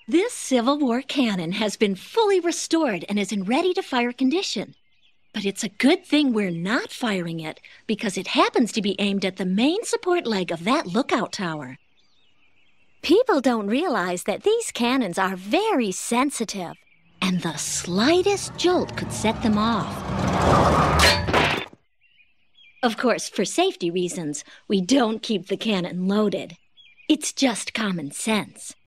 This Civil War cannon has been fully restored and is in ready-to-fire condition. But it's a good thing we're not firing it, because it happens to be aimed at the main support leg of that lookout tower. People don't realize that these cannons are very sensitive, and the slightest jolt could set them off. Of course, for safety reasons, we don't keep the cannon loaded. It's just common sense.